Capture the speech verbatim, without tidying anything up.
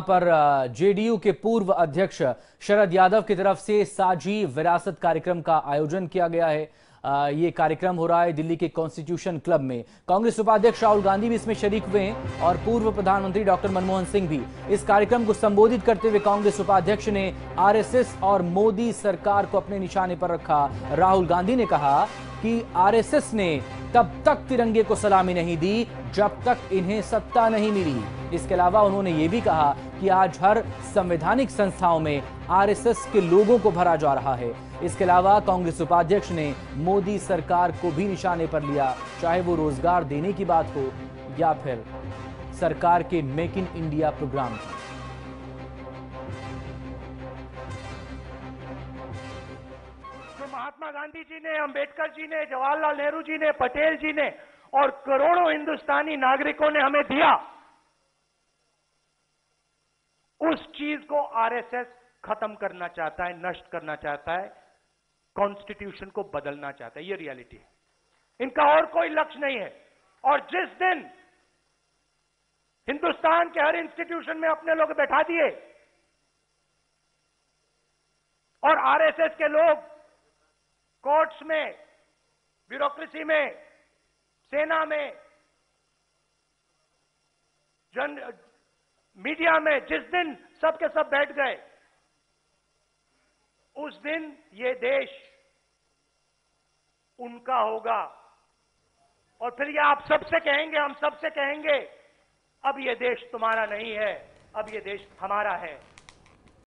पर जेडीयू के पूर्व अध्यक्ष शरद यादव की तरफ से साझी विरासत कार्यक्रम का आयोजन किया गया है। ये कार्यक्रम हो रहा है दिल्ली के कॉन्स्टिट्यूशन क्लब में। कांग्रेस उपाध्यक्ष राहुल गांधी भी इसमें शरीक हुए हैं और पूर्व प्रधानमंत्री डॉक्टर मनमोहन सिंह भी। इस कार्यक्रम को संबोधित करते हुए कांग्रेस उपाध्यक्ष ने आरएसएस और मोदी सरकार को अपने निशाने पर रखा। राहुल गांधी ने कहा कि आरएसएस ने तब तक तिरंगे को सलामी नहीं दी जब तक इन्हें सत्ता नहीं मिली। इसके अलावा उन्होंने ये भी कहा कि आज हर संवैधानिक संस्थाओं में आरएसएस के लोगों को भरा जा रहा है। इसके अलावा कांग्रेस उपाध्यक्ष ने मोदी सरकार को भी निशाने पर लिया, चाहे वो रोजगार देने की बात हो या फिर सरकार के मेक इन इंडिया प्रोग्राम की। महात्मा गांधी जी ने, अंबेडकर जी ने, जवाहरलाल नेहरू जी ने, पटेल जी ने और करोड़ों हिंदुस्तानी नागरिकों ने हमें दिया, उस चीज को आरएसएस खत्म करना चाहता है, नष्ट करना चाहता है, कॉन्स्टिट्यूशन को बदलना चाहता है। ये रियलिटी है, इनका और कोई लक्ष्य नहीं है। और जिस दिन हिंदुस्तान के हर इंस्टीट्यूशन में अपने लोग बैठा दिए और आरएसएस के लोग कोर्ट्स में, ब्यूरोक्रेसी में, सेना में, जन मीडिया में, जिस दिन सब के सब बैठ गए, उस दिन ये देश उनका होगा। और फिर ये आप सबसे कहेंगे, हम सबसे कहेंगे, अब ये देश तुम्हारा नहीं है, अब ये देश हमारा है।